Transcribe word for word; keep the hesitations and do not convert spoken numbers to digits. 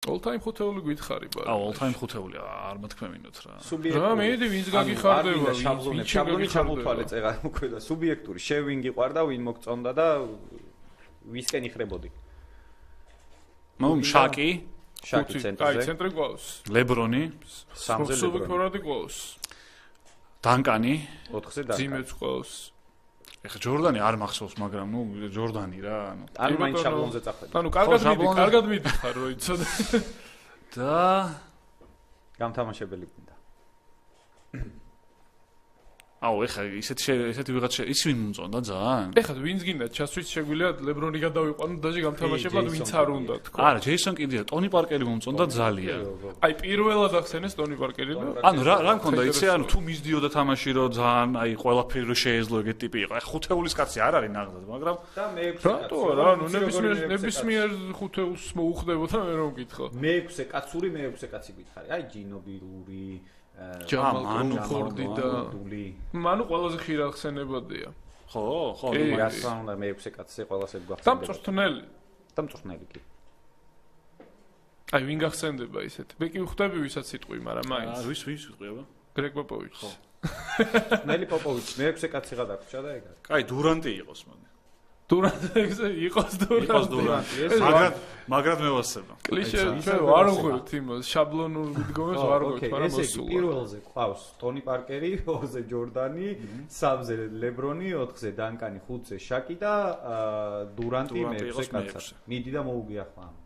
all time ხუთეული გითხარი ბა. აუ, all time ხუთეული არ მეთქმევინოთ რა. რა მედი ვინც გაგიხარდება, შაბლონი, შაბლონი ჩამოთვალე წერა უკვე და სუბიექტური შე ვინ გიყვარდა, ვინ მოგწონდა და ვისკენ იხრებოდი. მომ შაკი, შაკი ცენტრზე. აი, ცენტრი გვაქვს. ლებრონი, სამზე ლებრონი. სუბექტორადი გვაქვს. დანკანი, ოთხზე დანკანი. ძიმეც გვაქვს. ეხა ჯორდანი არ მახსოვს, მაგრამ ნუ ჯორდანი რა, ანუ. ანუ მაინც შაბლონზე წახვედი. ანუ კარგად მიდი, კარგად მიდიხარ რო იცოდე. და გამთამაშებელი გინდა. აუ, ეხა ისეთი ისეთი ვიღაც ის ვინ მომწონდა ძალიან? ეხა ვინც გინდა ჩასვით შეგვიძლია ლებრონი გადავიყვანოთ და გამთამაშებლად ვინც არ უნდა თქო. არა, ჯეისონ კიდია, ტონი პარკერი მომწონდა ძალიან. აი პირველად ახსენეს ტონი პარკერი და ანუ რა რა მქონდა იცი, ანუ თუ მისდიოდა თამაში რო ძალიან აი ყველაფერი რო შეეძლო ეგეთი ტიპი იყო. აი ხუთეულის კაცი არ არის ნაღდად, მაგრამ და მეექვსე რატო რა, ანუ ნებისმიერ ნებისმიერ ხუთეულს მოუხდებოდა მე რომ გითხო. მეექვსე კაცური მეექვსე კაცი გითხარი. აი ჯინობილური ჯამალ ხორდი და დული. მანუ ყველაზე ხშირად ხსენებოდია. ხო, ხო, რასა უნდა მეექვსე კაცზე ყველასე გვახსენდება. დამწრთნელი. დამწრთნელი კი. აი ვინ გახსენდება ისეთ? მე კი ვხვდები ვისაც სიტყვი, მაგრამ მაინც. აა ვის ვის ვიყובה? გრეგ პოპოვიჩი. ხო. ნელი პოპოვიჩი მეექვსე კაციღა დაგვრჩა და ეგა. კაი, დურანტი იყოს მან. დურანტი იყოს დურანტი. იყოს დურანტი. მაგრამ მაგრამ მევასება. კლიშე ჩვენ ვარ ვღვით იმას, შაბლონურ მიდგომას ვარ ვღვით, მაგრამ ესე იგი პირველზე ყავს ტონი პარკერი, ორზე ჯორდანი, სამზე ლებრონი, ოთხზე დანკანი, ხუთზე შაკი და დურანტი მეექვსე კაცად. მიდი და მოუგიახლა.